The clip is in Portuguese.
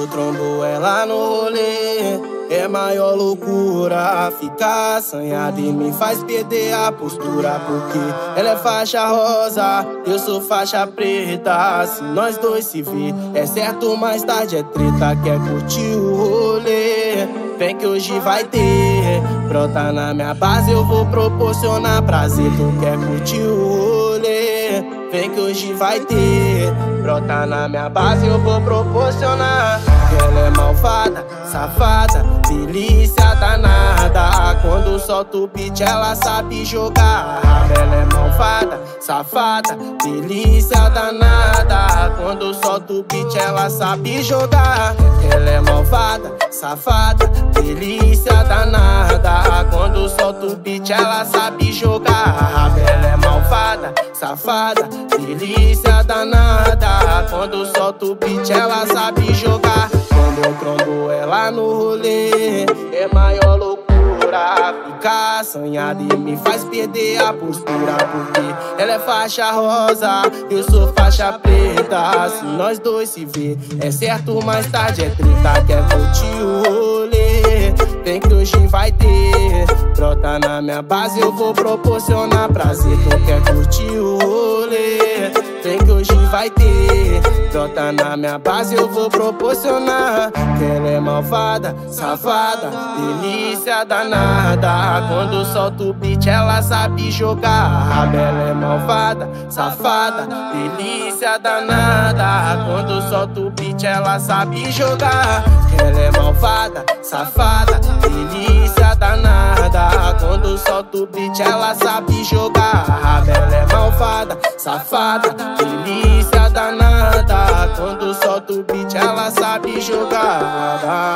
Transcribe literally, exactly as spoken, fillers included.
trombo ela no rolê, é maior loucura. Ficar assanhada e me faz perder a postura, porque ela é faixa rosa, eu sou faixa preta. Se nós dois se vê, é certo, mais tarde é treta. Quer curtir o rolê? Vem que hoje vai ter. Brota na minha base, eu vou proporcionar prazer. Tu quer curtir o rolê? Vem que hoje vai ter. Brota na minha base, eu vou proporcionar. Ela é malvada, safada, delícia danada. Quando solta o beat, ela sabe jogar. Ela é malvada, safada, delícia danada. Quando solta o beat, ela sabe jogar. Ela é malvada, safada, delícia danada. Quando solta o beat, ela sabe jogar. Ela é malvada, safada, delícia danada. Quando solta o beat, ela sabe jogar. Quando eu trombo ela no rolê, é maior loucura. Ficar assanhada e me faz perder a postura, porque ela é faixa rosa, eu sou faixa preta. Se nós dois se vê, é certo, mais tarde é treta. Quer curtir o rolê? Vem que hoje vai ter. Brota na minha base, eu vou proporcionar prazer. Tu quer curtir o rolê? Vem que hoje vai ter. Brota na minha base, eu vou proporcionar. Que ela é malvada, safada, delícia danada. Quando solta o beat, ela sabe jogar. Ela é malvada, safada, delícia danada. Quando solta o beat, ela sabe jogar. Ela é malvada, safada, delícia danada. Quando solta o beat, ela sabe jogar. Ela é malvada, safada, delícia danada. Quando solta o beat, ela sabe jogar.